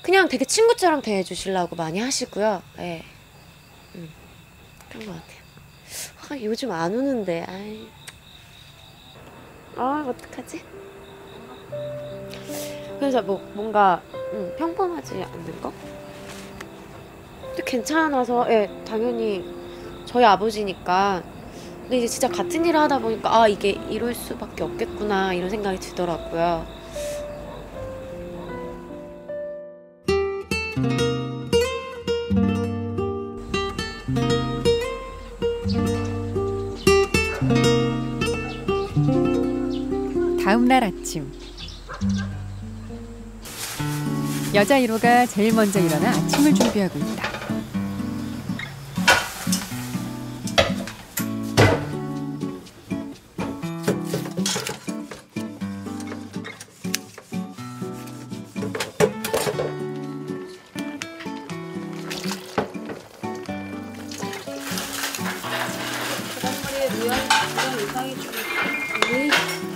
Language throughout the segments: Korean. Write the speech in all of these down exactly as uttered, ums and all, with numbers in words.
그냥 되게 친구처럼 대해주시려고 많이 하시고요. 네. 음, 그런 것 같아요. 아, 요즘 안 우는데. 아이. 아, 어떡하지? 그래서 뭐 뭔가 음, 평범하지 않는 거? 근데 괜찮아서, 예, 당연히 저희 아버지니까. 근데 이제 진짜 같은 일을 하다 보니까 아, 이게 이럴 수밖에 없겠구나 이런 생각이 들더라고요. 다음 날 아침, 여자 일 호가 제일 먼저 일어나 아침을 준비하고 있다. 계란물에 무한 무한 이상이 좀 있네.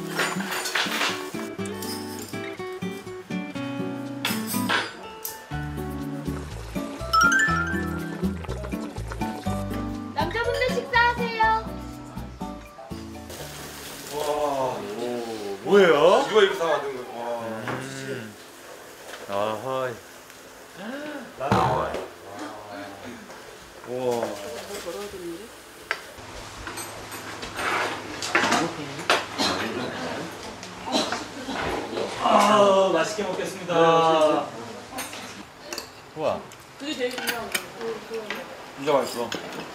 남자분들 식사하세요. 와, 오, 뭐예요? 누가 이렇게 다 만든 거야? 와, 음. 아하. 나도. 우와. 아, 맛있게 먹겠습니다. 우와. 그게 제일 중요한 거. 진짜 맛있어.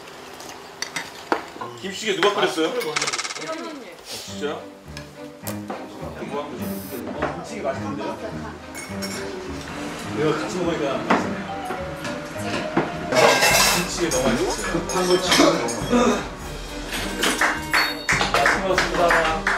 김치찌개 누가 끓였어요? 이런님. 진짜요? 뭐 한 거지? 김치찌개 맛있는데요? 이거 같이 먹으니까 맛있네요. 김치찌개 너무 맛있어요. 급한 거 치고 너무 맛있어요. 맛있게 먹었습니다.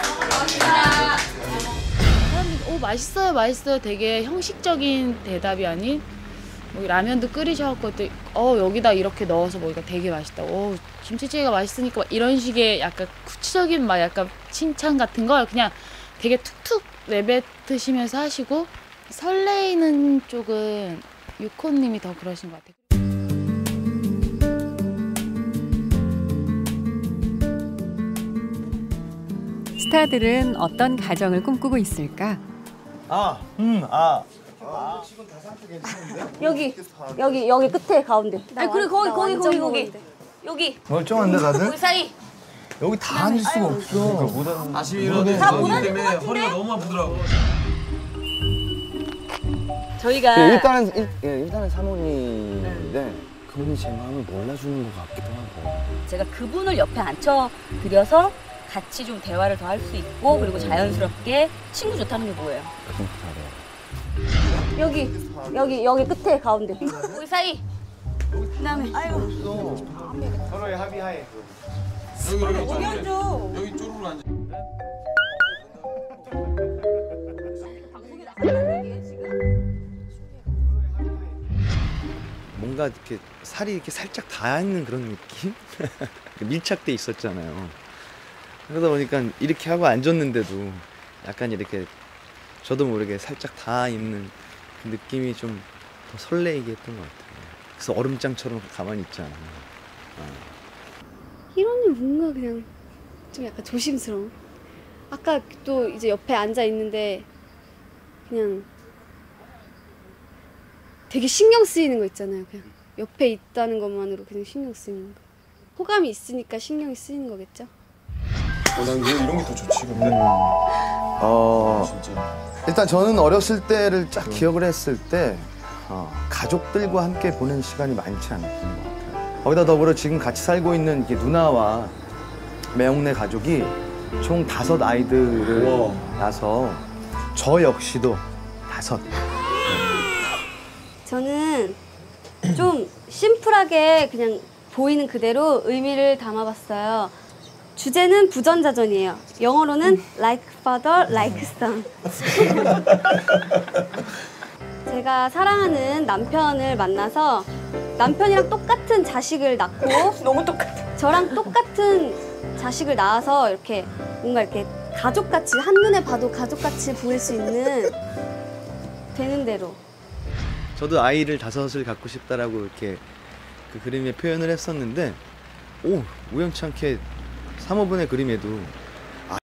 사람들이 오 맛있어요 맛있어요 되게 형식적인 대답이 아닌 뭐 라면도 끓이셔갖고 또 어 여기다 이렇게 넣어서 먹으니까 되게 맛있다. 오 김치찌개가 맛있으니까 막 이런 식의 약간 구체적인 막 약간 칭찬 같은 걸 그냥 되게 툭툭 내뱉으시면서 하시고 설레이는 쪽은 유코님이 더 그러신 것 같아요. 스타들은 어떤 가정을 꿈꾸고 있을까? 아, 음, 아. 여기 여기 여기 끝에 가운데. 아니 그래 거기 거기 거기 거기 여기 멀쩡한데 다들? 여기 사이. 여기 다 앉을 수가 없어. 다시 일어나는 다 거기 못하는 때문에 것 같은데? 허리가 너무 아프더라고. 저희가 네, 일단은 일, 예, 일단은 사모님인데 그분이 제 마음을 몰라주는 것 같기도 하고. 제가 그분을 옆에 앉혀 드려서 같이 좀 대화를 더 할 수 있고 그리고 자연스럽게 친구 좋다는 게 뭐예요? 그렇게 잘해요. 여기 여기 여기 끝에 가운데. 여기 사이. 그다음에 아이고. 서로의 합의하에. 여기 여기 여기 앉아. 여기 쪼르르 앉아. 뭔가 이렇게 살이 이렇게 살짝 닿아 있는 그런 느낌? 밀착돼 있었잖아요. 그러다 보니까 이렇게 하고 앉았는데도 약간 이렇게 저도 모르게 살짝 닿아 있는 그 느낌이 좀 더 설레이게 했던 것 같아요. 그래서 얼음장처럼 가만히 있지 않아요. 희론이 뭔가 그냥 좀 약간 조심스러워. 아까 또 이제 옆에 앉아 있는데 그냥 되게 신경 쓰이는 거 있잖아요. 그냥 옆에 있다는 것만으로 그냥 신경 쓰이는 거. 호감이 있으니까 신경이 쓰이는 거겠죠? 어, 난 이런 게 더 좋지 근데. 음. 어, 진짜. 일단 저는 어렸을 때를 쫙 기억을 했을 때 어, 가족들과 함께 보낸 시간이 많지 않았던 것 같아요. 거기다 더불어 지금 같이 살고 있는 이게 누나와 매형네 가족이 총 다섯 아이들을 우와. 낳아서 저 역시도 다섯. 저는 좀 심플하게 그냥 보이는 그대로 의미를 담아봤어요. 주제는 부전자전이에요. 영어로는 like father, like son. 제가 사랑하는 남편을 만나서 남편이랑 똑같은 자식을 낳고 너무 똑같아. 저랑 똑같은 자식을 낳아서 이렇게 뭔가 이렇게 가족같이 한눈에 봐도 가족같이 보일 수 있는 되는 대로 저도 아이를 다섯을 갖고 싶다라고 이렇게 그 그림에 표현을 했었는데 오 우연치 않게 삼 호분의 그림에도